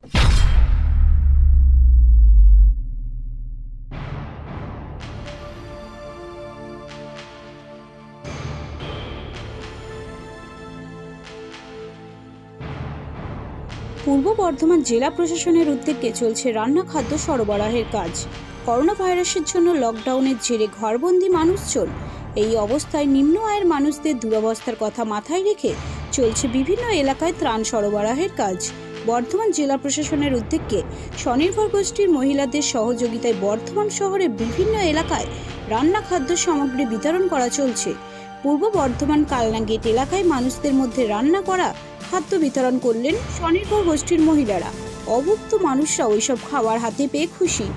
পূর্ব বর্ধমান জেলা প্রশাসনের উদ্যোগে চলছে রান্না খাদ্য সরবরাহের কাজ। করোনা ভাইরাসের জন্য লকডাউনের জেরে ঘরবন্দি মানুষজন, এই অবস্থায় নিম্ন আয়ের মানুষদের দুরবস্থার কথা মাথায় রেখে চলছে বিভিন্ন এলাকায় ত্রাণ সরবরাহের কাজ। বর্ধমান জেলা প্রশাসনের উদ্যোগে স্বনির্ভর গোষ্ঠীর মহিলাদের সহযোগিতায় বর্ধমান শহরের বিভিন্ন এলাকায় রান্না খাদ্য সামগ্রী বিতরণ করা চলছে। পূর্ব বর্ধমান কালনা গেট এলাকায় মানুষদের মধ্যে রান্না করা খাদ্য বিতরণ করলেন স্বনির্ভর গোষ্ঠীর মহিলারা। অভুক্ত মানুষরা ওইসব খাবার হাতে পেয়ে খুশি।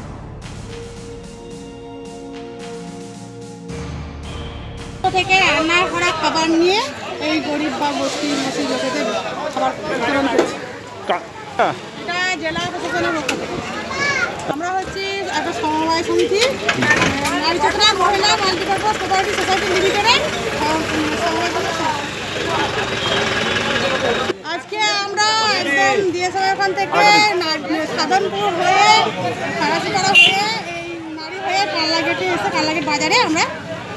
থেকে রান্না করা খাবার নিয়ে এই গরিব বা বস্তির লোকেদের খাবার বিতরণ করছি। এটা জেলা প্রশাসনের পক্ষ থেকে। আমরা হচ্ছে একটা সমবায় সমিতি, নারী চেতনা মহিলা মাল্টিপারপাস কোঅপারেটিভ সোসাইটি লিমিটেডের সমবায় সমিতি। আজকে আমরা একদম ডিএসএম ওখান থেকে সাধনপুর হয়ে সারাসিপাড়া হয়ে এই নারী হয়ে কালনা গেটে এসে কালনা গেট বাজারে আমরা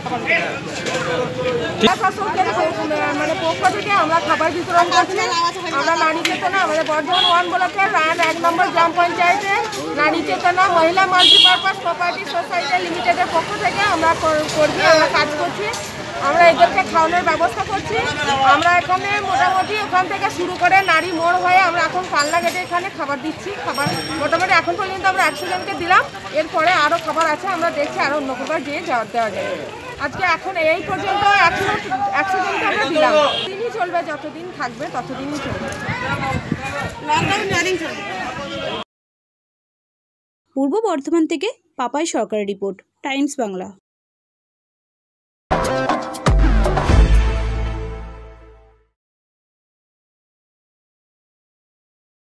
মানে পক্ষ থেকে আমরা খাবার বিতরণ করছি। আমরা নারী চেতনা আমাদের বর্ধমান 1 ব্লকের 1 নম্বর গ্রাম পঞ্চায়েতে নারী চেতনা মহিলা মাল্টিপারপাস কোঅপারেটিভ সোসাইটি লিমিটেডের পক্ষ থেকে আমরা কাজ করছি। আমরা এদেরকে খাওয়ানোর ব্যবস্থা করছি। আমরা এখানে মোটামুটি ওখান থেকে শুরু করে নারী মোড় হয়ে আমরা এখন কালনা গেটে এখানে খাবার দিচ্ছি। খাবার মোটামুটি এখন পর্যন্ত আমরা 100 জনকে দিলাম। এরপরে আরও খাবার আছে, আমরা দেখছি আরও অন্য কোথাও গিয়ে দেওয়া যাবে। আজকে এখন এই পর্যন্ত 100 জনকে আমরা দিলাম। দিনই চলবে, যতদিন থাকবে ততদিনই চলবে। পূর্ব বর্ধমান থেকে পাপাই সরকারের রিপোর্ট, টাইমস বাংলা।